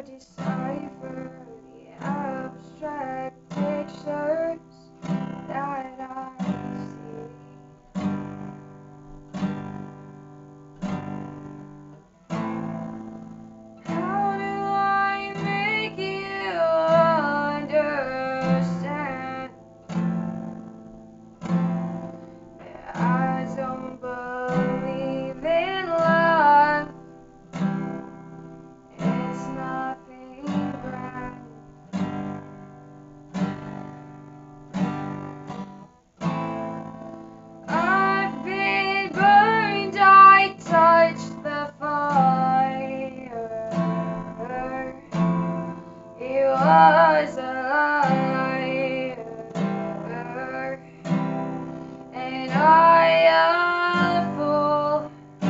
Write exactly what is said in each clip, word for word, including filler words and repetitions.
decipher the abstract pictures that I see. How do I make you understand that I don't believe in love? It's nothing grand. I've been burned, I touched the fire. It was a liar, and I a fool.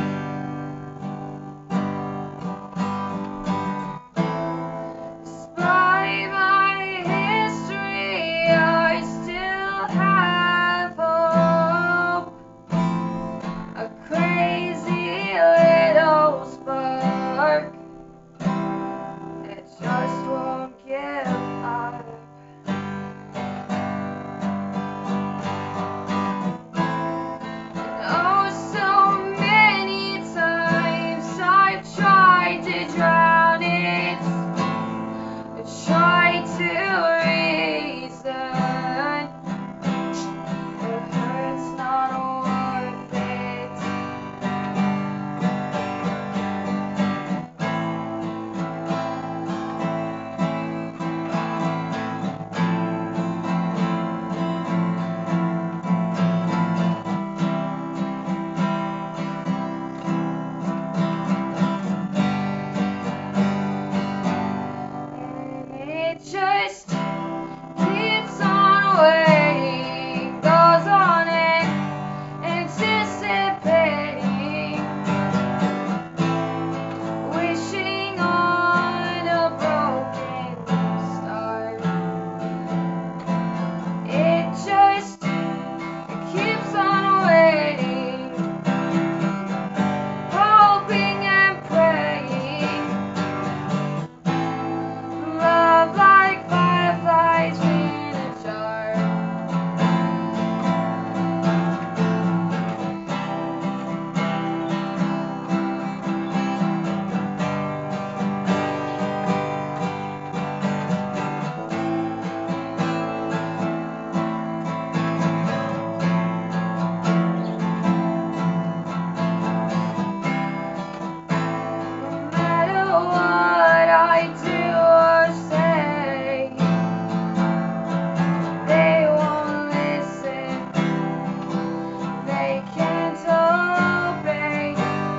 Despite my history, I still have hope. A crazy little spark that just won't give up. And oh, so many times I've tried to drown it, tried to reason. It hurts, not worth it. And it just keeps on waiting, goes on and anticipating, wishing on a broken star. It just keeps on waiting, hoping and praying. Love like fireflies in a jar. No matter what I do or say, they won't listen, they can't obey.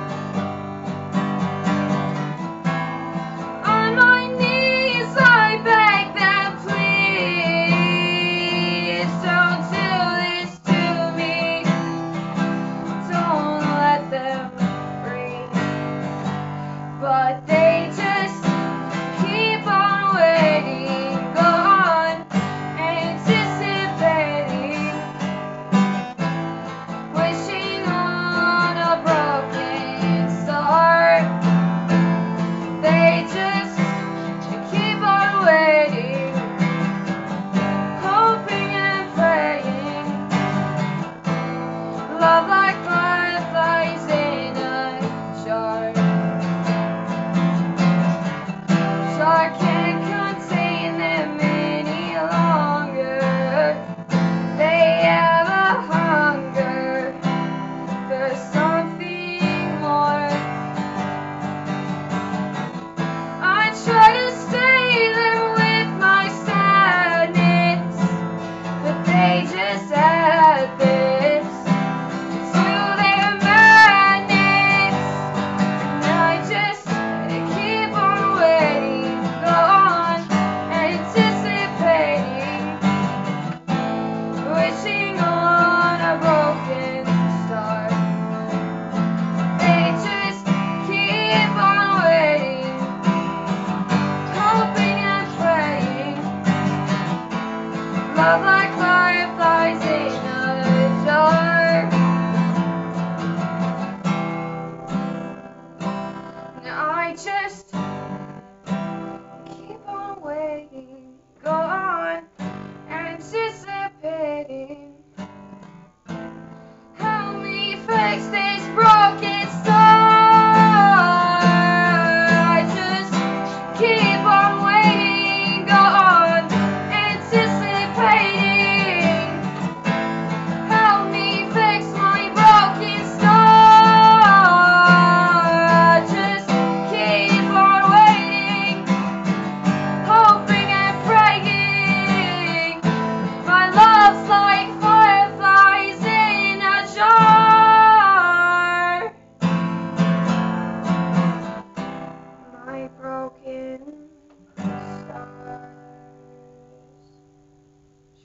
On my knees I beg them, please don't do this to me. Don't let them free. But they just keep on waiting, go on anticipating, wishing on a broken star. They just keep on waiting, hoping and praying. Love like fireflies in a jar. I can't contain them any longer. They have a hunger for something more. I try to stay them with my sadness, but they just add this to their madness. And I just keep on waiting, go on anticipating, wishing on a broken star. They just keep on waiting, hoping and praying. Love like fireflies in a jar. And I just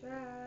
try.